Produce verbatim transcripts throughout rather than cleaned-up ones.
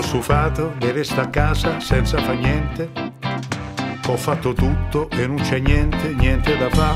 stufato di resta a casa senza fa niente. Ho fatto tutto e non c'è niente, niente da fa.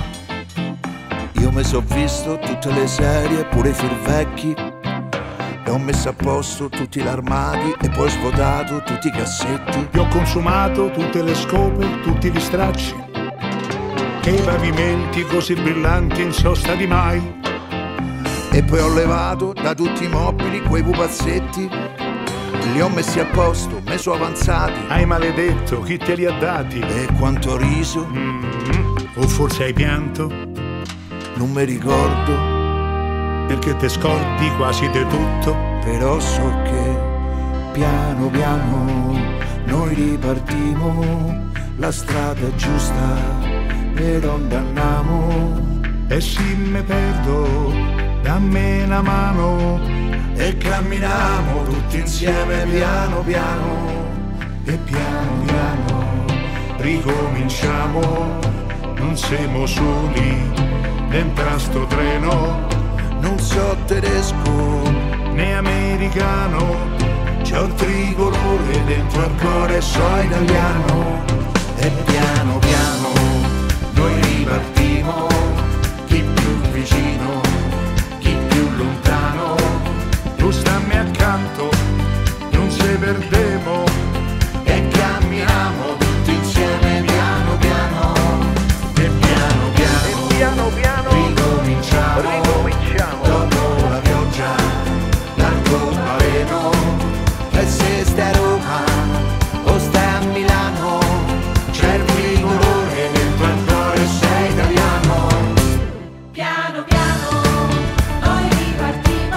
Io mi so visto tutte le serie, pure i film vecchi, e ho messo a posto tutti gli armadi e poi svuotato tutti i cassetti. Io ho consumato tutte le scope, tutti gli stracci, e i pavimenti così brillanti non sono stati mai. E poi ho levato da tutti i mobili quei pupazzetti, li ho messi a posto, messo avanzati. Hai maledetto, chi te li ha dati? E quanto ho riso, Mm-hmm. O forse hai pianto? non mi ricordo, Perché te scordi quasi di tutto. però so che piano piano noi ripartimo, la strada giusta per onde andiamo. E se me perdo, dammi una mano. E camminiamo tutti insieme piano piano, E piano piano ricominciamo. Non siamo soli dentro a sto treno, non so tedesco né americano. c'ho il tricolore dentro al cuore, so italiano. E piano piano noi ripartimo, chi più vicino, chi più lontano. Tu stammi accanto, non se perdemo. E camminiamo tutti insieme piano piano. E piano piano, E piano piano ricominciamo, ricominciamo. dopo la pioggia l'arcobaleno. E se stai a Roma o stai a Milano, c'è il tricolore dentro al cuore, sei italiano. Piano piano noi ripartimo.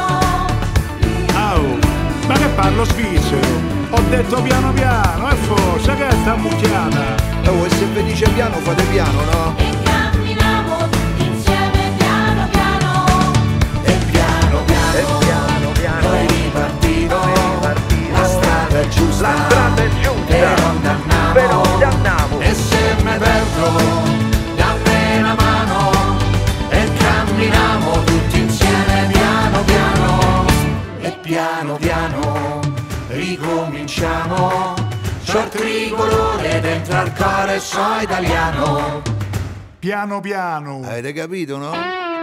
Au, ma che parlo svizzero? Ho detto piano piano, e forse che sta mucchiata? Oh, e se vi dice piano fate piano, no? E camminiamo tutti insieme piano piano. E piano E piano piano piano noi ripartimo, noi ripartimo. la strada è giusta, La strada è giusta, per onde andiamo. per onde andiamo. E se me perdo, dammi una mano. E camminiamo tutti insieme piano piano. E piano piano ricominciamo, c'ho il tricolore dentro al cuore, so italiano. Piano piano. Avete capito, no?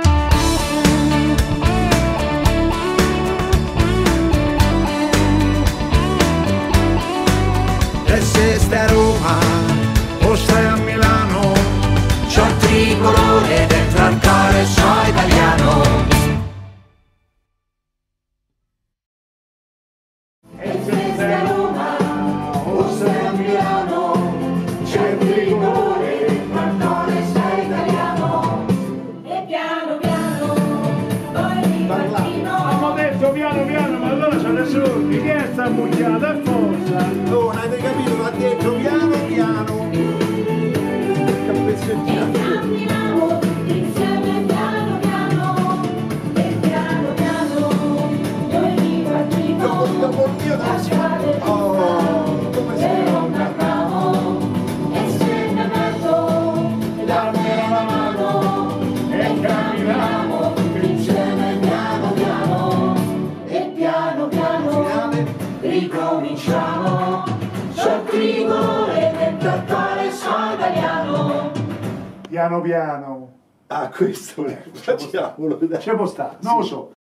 E se stai a Roma O stai a Milano? c'ho il tricolore dentro al cuore, so italiano. E se stai a Roma O stai a Milano, c'è il tricolore dentro al cuore, sei italiano. e piano piano noi Hanno ripartimo. detto piano piano, ma allora siete sordi. Chi è sta mucchiata? E forza. Non avete capito, va detto piano piano. E camminiamo tutti insieme piano piano. E piano piano noi ripartimo. Dopo il mio La strada è Oh, come per sei? onde andiamo. E se ne perdo, dammi una mano. E camminiamo tutti insieme piano piano. E piano piano ricominciamo. C'è il tricolore dentro al cuore, so italiano. Piano piano. Ah, questo facciamolo, dai. C'è può stare, non lo so.